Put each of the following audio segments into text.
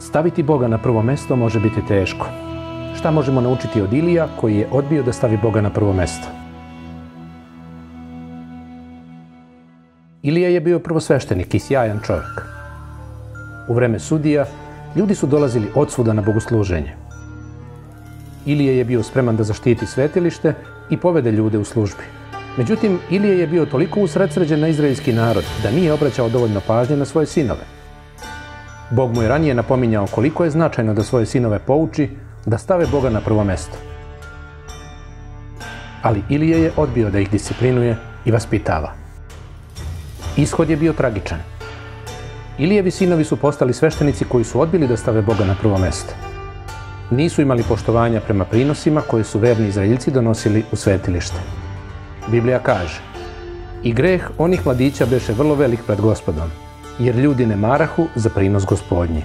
Staviti Boga na prvo mesto može biti teško. Šta možemo naučiti od Ilija koji je odbio da stavi Boga na prvo mesto? Ilija je bio prvosveštenik i sjajan čovjek. U vreme sudija ljudi su dolazili odsvuda na bogosluženje. Ilija je bio spreman da zaštiti svetilište i povede ljude u službi. Međutim, Ilija je bio toliko usredsređen na izraelski narod da nije obraćao dovoljno pažnje na svoje sinove. Bog mu je ranije napominjao koliko je značajno da svoje sinove pouči da stave Boga na prvo mesto. Ali Ilija je odbio da ih disciplinuje i vaspitava. Ishod je bio tragičan. Ilijevi sinovi su postali sveštenici koji su odbili da stave Boga na prvo mesto. Nisu imali poštovanja prema prinosima koje su verni Izraeljci donosili u svetilište. Biblija kaže: "I greh onih mladića beše vrlo velik pred Gospodom, jer ljudi ne marahu za prinos Gospodnji."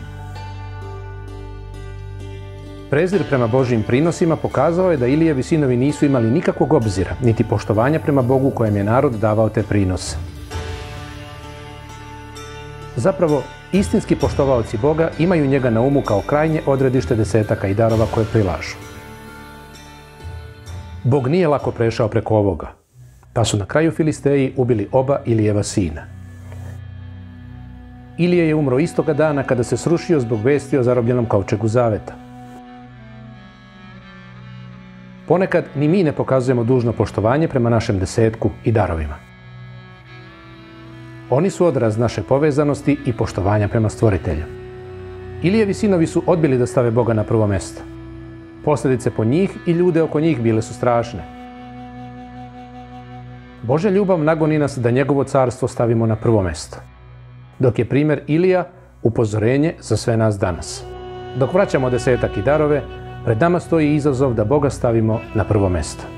Prezir prema Božjim prinosima pokazao je da Ilijevi sinovi nisu imali nikakvog obzira, niti poštovanja prema Bogu kojem je narod davao te prinose. Zapravo, istinski poštovaoci Boga imaju njega na umu kao krajnje odredište desetaka i darova koje prilažu. Bog nije lako prešao preko ovoga, pa su na kraju Filisteji ubili oba Ilijeva sina. Ilija je umro istoga dana kada se srušio zbog vesti o zarobljenom kovčegu zaveta. Ponekad ni mi ne pokazujemo dužno poštovanje prema našem desetku i darovima. Oni su odraz naše povezanosti i poštovanja prema Stvoritelju. Ilijevi sinovi su odbili da stave Boga na prvo mesto. Posljedice po njih i ljude oko njih bile su strašne. Božja ljubav nagoni nas da njegovo carstvo stavimo na prvo mesto, dok je primjer Ilija upozorenje za sve nas danas. Dok vraćamo desetak i darove, pred nama stoji izazov da Boga stavimo na prvo mesto.